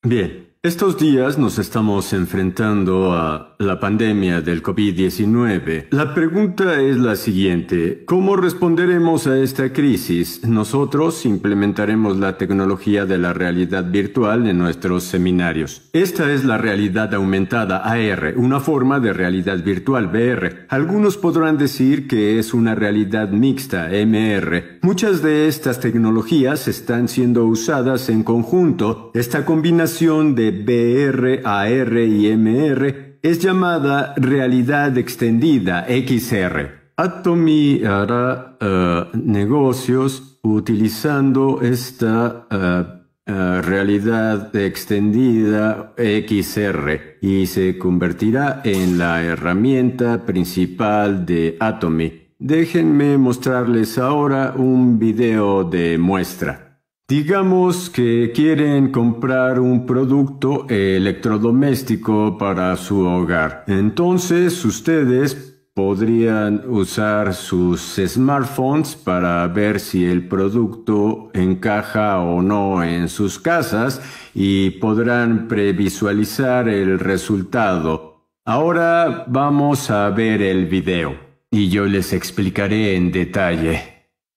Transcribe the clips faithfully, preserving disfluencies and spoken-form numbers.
Bien, estos días nos estamos enfrentando a la pandemia del COVID diecinueve. La pregunta es la siguiente: ¿cómo responderemos a esta crisis? Nosotros implementaremos la tecnología de la realidad virtual en nuestros seminarios. Esta es la realidad aumentada A R, una forma de realidad virtual V R. Algunos podrán decir que es una realidad mixta M R. Muchas de estas tecnologías están siendo usadas en conjunto. Esta combinación de V R, A R y M R es llamada realidad extendida X R. Atomy hará uh, negocios utilizando esta uh, uh, realidad extendida X R y se convertirá en la herramienta principal de Atomy. Déjenme mostrarles ahora un video de muestra. Digamos que quieren comprar un producto electrodoméstico para su hogar. Entonces ustedes podrían usar sus smartphones para ver si el producto encaja o no en sus casas y podrán previsualizar el resultado. Ahora vamos a ver el video y yo les explicaré en detalle.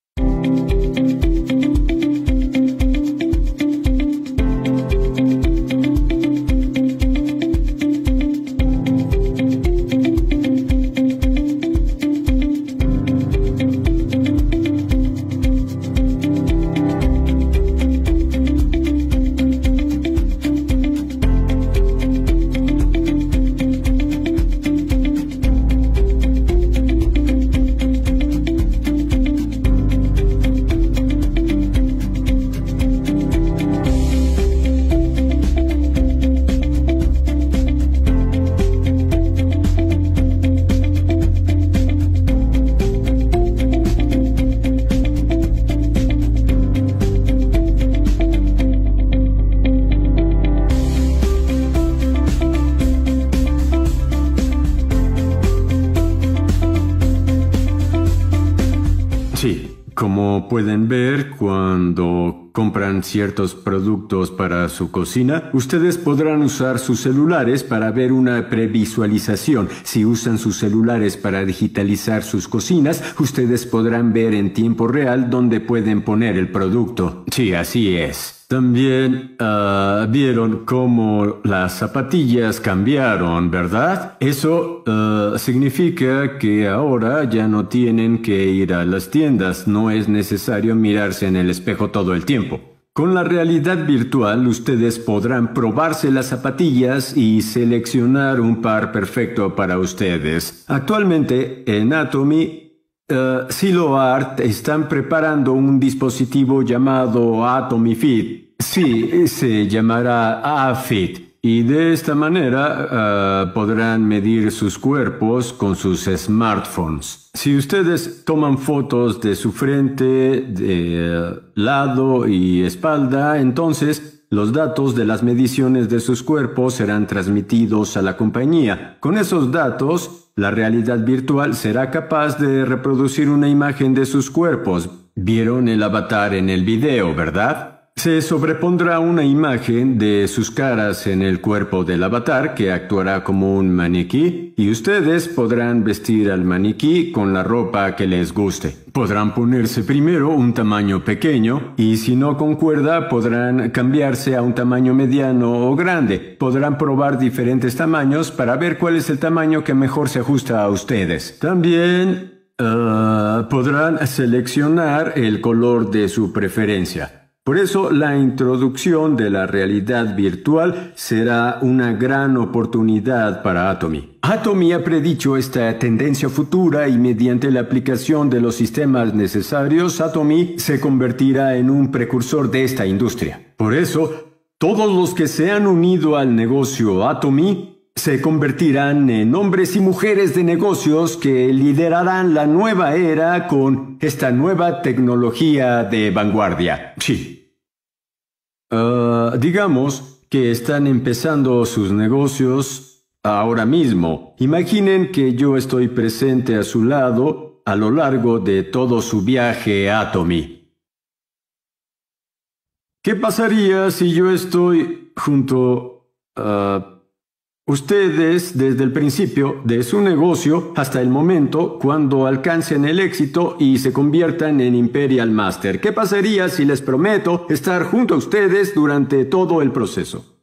Sí, como pueden ver, cuando compran ciertos productos para su cocina, ustedes podrán usar sus celulares para ver una previsualización. Si usan sus celulares para digitalizar sus cocinas, ustedes podrán ver en tiempo real dónde pueden poner el producto. Sí, así es. También uh, vieron cómo las zapatillas cambiaron, ¿verdad? Eso uh, significa que ahora ya no tienen que ir a las tiendas, no es necesario mirarse en el espejo todo el tiempo. Con la realidad virtual, ustedes podrán probarse las zapatillas y seleccionar un par perfecto para ustedes. Actualmente, en Atomy, Uh, Siloart están preparando un dispositivo llamado Atomy Fit. Sí, se llamará A-Fit. Y de esta manera uh, podrán medir sus cuerpos con sus smartphones. Si ustedes toman fotos de su frente, de uh, lado y espalda, entonces los datos de las mediciones de sus cuerpos serán transmitidos a la compañía. Con esos datos, la realidad virtual será capaz de reproducir una imagen de sus cuerpos. Vieron el avatar en el video, ¿verdad? Se sobrepondrá una imagen de sus caras en el cuerpo del avatar que actuará como un maniquí y ustedes podrán vestir al maniquí con la ropa que les guste. Podrán ponerse primero un tamaño pequeño y si no concuerda podrán cambiarse a un tamaño mediano o grande. Podrán probar diferentes tamaños para ver cuál es el tamaño que mejor se ajusta a ustedes. También uh, podrán seleccionar el color de su preferencia. Por eso, la introducción de la realidad virtual será una gran oportunidad para Atomy. Atomy ha predicho esta tendencia futura y mediante la aplicación de los sistemas necesarios, Atomy se convertirá en un precursor de esta industria. Por eso, todos los que se han unido al negocio Atomy se convertirán en hombres y mujeres de negocios que liderarán la nueva era con esta nueva tecnología de vanguardia. Sí. Uh, digamos que están empezando sus negocios ahora mismo. Imaginen que yo estoy presente a su lado a lo largo de todo su viaje Atomy. ¿Qué pasaría si yo estoy junto a ustedes desde el principio de su negocio hasta el momento cuando alcancen el éxito y se conviertan en Imperial Master? ¿Qué pasaría si les prometo estar junto a ustedes durante todo el proceso?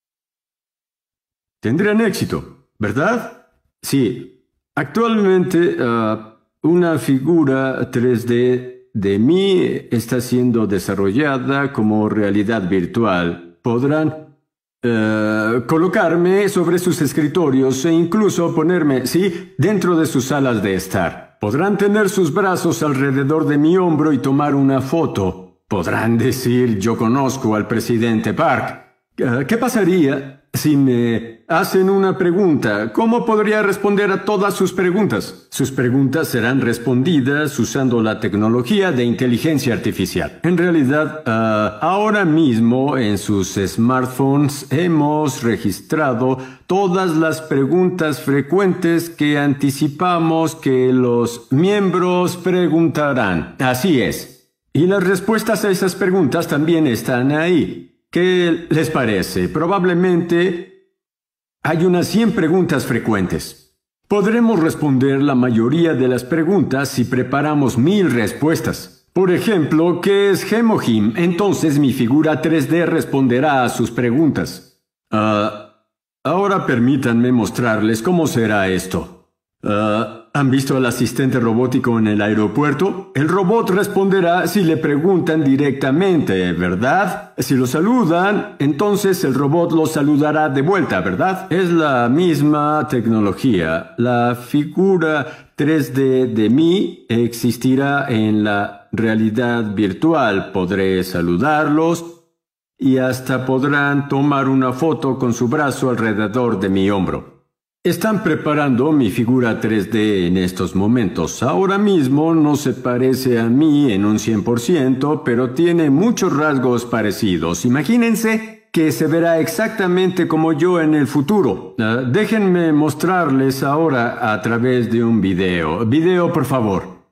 Tendrán éxito, ¿verdad? Sí. Actualmente, uh, una figura tres D de mí está siendo desarrollada como realidad virtual. Podrán uh, colocarme sobre sus escritorios e incluso ponerme, sí, dentro de sus salas de estar. Podrán tener sus brazos alrededor de mi hombro y tomar una foto. Podrán decir, yo conozco al presidente Park. Uh, ¿Qué pasaría si me hacen una pregunta? ¿Cómo podría responder a todas sus preguntas? Sus preguntas serán respondidas usando la tecnología de inteligencia artificial. En realidad, uh, ahora mismo en sus smartphones hemos registrado todas las preguntas frecuentes que anticipamos que los miembros preguntarán. Así es. Y las respuestas a esas preguntas también están ahí. ¿Qué les parece? Probablemente hay unas cien preguntas frecuentes. Podremos responder la mayoría de las preguntas si preparamos mil respuestas. Por ejemplo, ¿qué es Gemohim? Entonces mi figura tres D responderá a sus preguntas. Uh, ahora permítanme mostrarles cómo será esto. Uh, ¿Han visto al asistente robótico en el aeropuerto? El robot responderá si le preguntan directamente, ¿verdad? Si lo saludan, entonces el robot lo saludará de vuelta, ¿verdad? Es la misma tecnología. La figura tres D de mí existirá en la realidad virtual. Podré saludarlos y hasta podrán tomar una foto con su brazo alrededor de mi hombro. Están preparando mi figura tres D en estos momentos. Ahora mismo no se parece a mí en un cien por ciento, pero tiene muchos rasgos parecidos. Imagínense que se verá exactamente como yo en el futuro. Uh, déjenme mostrarles ahora a través de un video. Video, por favor.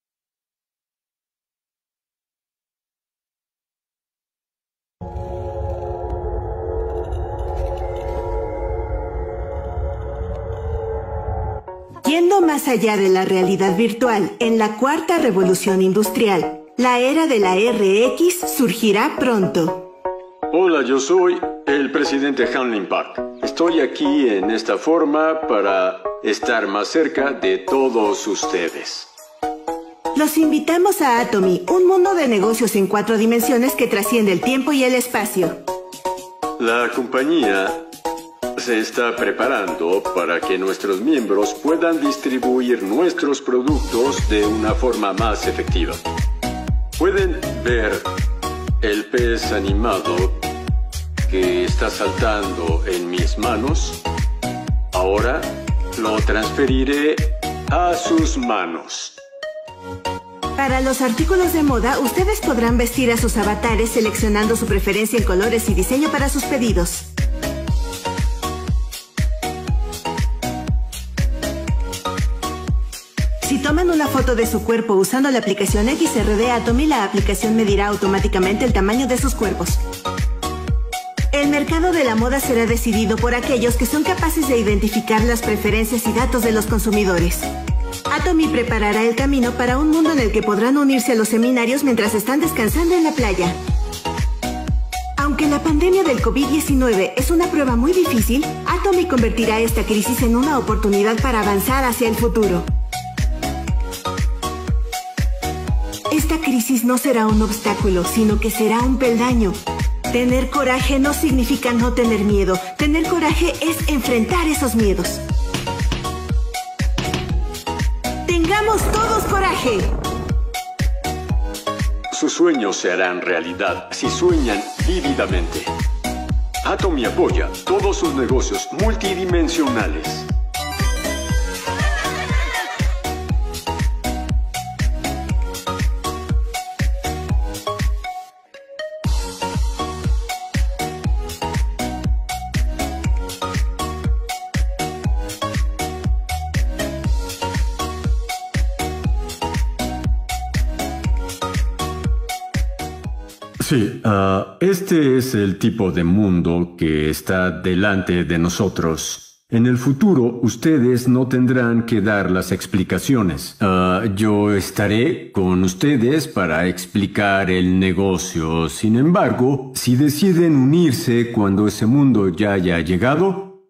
Yendo más allá de la realidad virtual, en la cuarta revolución industrial, la era de la R X surgirá pronto. Hola, yo soy el presidente Hanlin Park. Estoy aquí en esta forma para estar más cerca de todos ustedes. Los invitamos a Atomy, un mundo de negocios en cuatro dimensiones que trasciende el tiempo y el espacio. La compañía se está preparando para que nuestros miembros puedan distribuir nuestros productos de una forma más efectiva. Pueden ver el pez animado que está saltando en mis manos. Ahora lo transferiré a sus manos. Para los artículos de moda, ustedes podrán vestir a sus avatares seleccionando su preferencia en colores y diseño para sus pedidos. Si toman una foto de su cuerpo usando la aplicación X R de Atomy, la aplicación medirá automáticamente el tamaño de sus cuerpos. El mercado de la moda será decidido por aquellos que son capaces de identificar las preferencias y datos de los consumidores. Atomy preparará el camino para un mundo en el que podrán unirse a los seminarios mientras están descansando en la playa. Aunque la pandemia del COVID diecinueve es una prueba muy difícil, Atomy convertirá esta crisis en una oportunidad para avanzar hacia el futuro. Esta crisis no será un obstáculo, sino que será un peldaño. Tener coraje no significa no tener miedo. Tener coraje es enfrentar esos miedos. ¡Tengamos todos coraje! Sus sueños se harán realidad si sueñan vívidamente. Atomy apoya todos sus negocios multidimensionales. Sí, uh, este es el tipo de mundo que está delante de nosotros. En el futuro, ustedes no tendrán que dar las explicaciones. Uh, yo estaré con ustedes para explicar el negocio. Sin embargo, si deciden unirse cuando ese mundo ya haya llegado,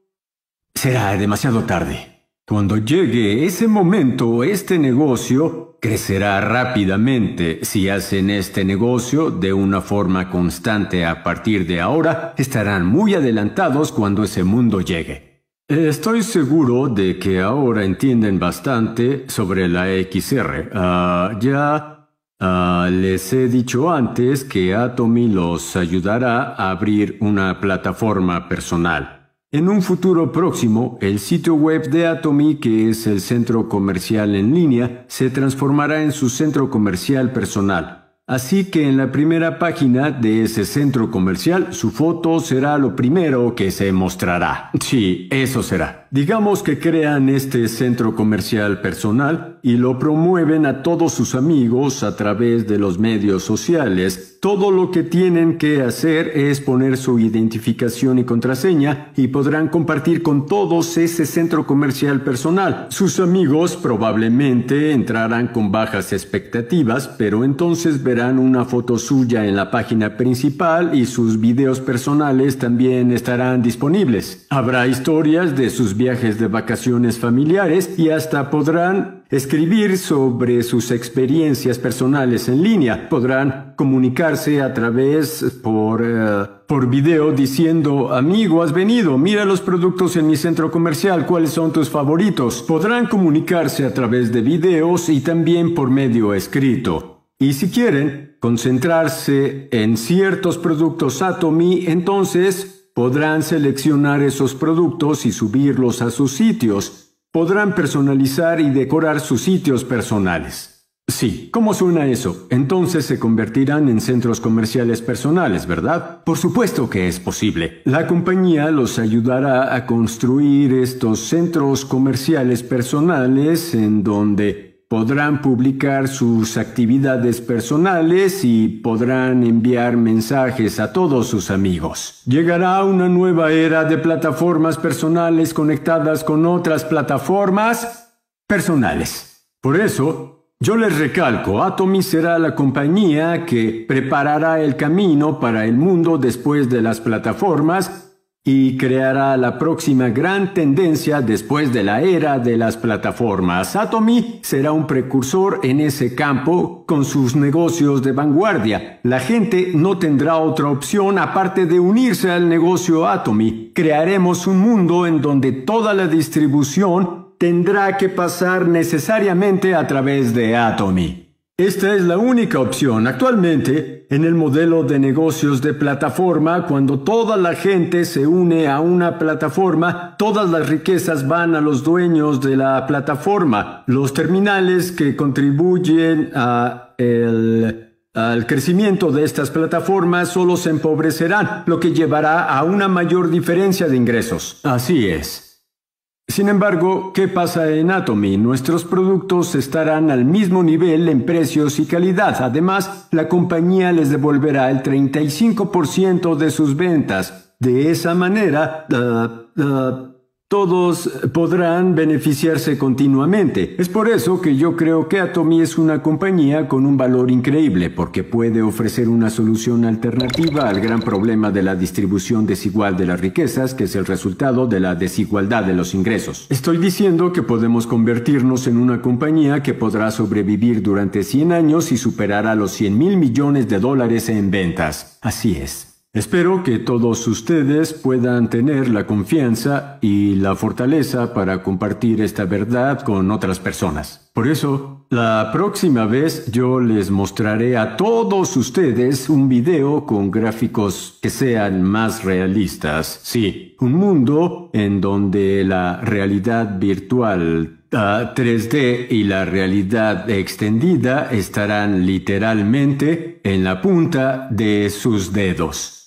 será demasiado tarde. Cuando llegue ese momento, este negocio crecerá rápidamente. Si hacen este negocio de una forma constante a partir de ahora, estarán muy adelantados cuando ese mundo llegue. Estoy seguro de que ahora entienden bastante sobre la X R. Uh, ya uh, les he dicho antes que Atomy los ayudará a abrir una plataforma personal. En un futuro próximo, el sitio web de Atomy, que es el centro comercial en línea, se transformará en su centro comercial personal. Así que en la primera página de ese centro comercial, su foto será lo primero que se mostrará. Sí, eso será. Digamos que crean este centro comercial personal y lo promueven a todos sus amigos a través de los medios sociales. Todo lo que tienen que hacer es poner su identificación y contraseña y podrán compartir con todos ese centro comercial personal. Sus amigos probablemente entrarán con bajas expectativas, pero entonces verán una foto suya en la página principal y sus videos personales también estarán disponibles. Habrá historias de sus viajes de vacaciones familiares y hasta podrán escribir sobre sus experiencias personales en línea. Podrán comunicarse a través por, uh, por video diciendo: amigo, has venido, mira los productos en mi centro comercial, ¿cuáles son tus favoritos? Podrán comunicarse a través de videos y también por medio escrito. Y si quieren concentrarse en ciertos productos Atomy, entonces podrán seleccionar esos productos y subirlos a sus sitios. Podrán personalizar y decorar sus sitios personales. Sí, ¿cómo suena eso? Entonces se convertirán en centros comerciales personales, ¿verdad? Por supuesto que es posible. La compañía los ayudará a construir estos centros comerciales personales en donde podrán publicar sus actividades personales y podrán enviar mensajes a todos sus amigos. Llegará una nueva era de plataformas personales conectadas con otras plataformas personales. Por eso, yo les recalco, Atomy será la compañía que preparará el camino para el mundo después de las plataformas y creará la próxima gran tendencia después de la era de las plataformas. Atomy será un precursor en ese campo con sus negocios de vanguardia. La gente no tendrá otra opción aparte de unirse al negocio Atomy. Crearemos un mundo en donde toda la distribución tendrá que pasar necesariamente a través de Atomy. Esta es la única opción actualmente en el modelo de negocios de plataforma. Cuando toda la gente se une a una plataforma, todas las riquezas van a los dueños de la plataforma. Los terminales que contribuyen a el, al crecimiento de estas plataformas solo se empobrecerán, lo que llevará a una mayor diferencia de ingresos. Así es. Sin embargo, ¿qué pasa en Atomy? Nuestros productos estarán al mismo nivel en precios y calidad. Además, la compañía les devolverá el treinta y cinco por ciento de sus ventas. De esa manera, uh, uh, todos podrán beneficiarse continuamente. Es por eso que yo creo que Atomy es una compañía con un valor increíble, porque puede ofrecer una solución alternativa al gran problema de la distribución desigual de las riquezas, que es el resultado de la desigualdad de los ingresos. Estoy diciendo que podemos convertirnos en una compañía que podrá sobrevivir durante cien años y superará los cien mil millones de dólares en ventas. Así es. Espero que todos ustedes puedan tener la confianza y la fortaleza para compartir esta verdad con otras personas. Por eso, la próxima vez yo les mostraré a todos ustedes un video con gráficos que sean más realistas. Sí, un mundo en donde la realidad virtual Uh, tres D y la realidad extendida estarán literalmente en la punta de sus dedos.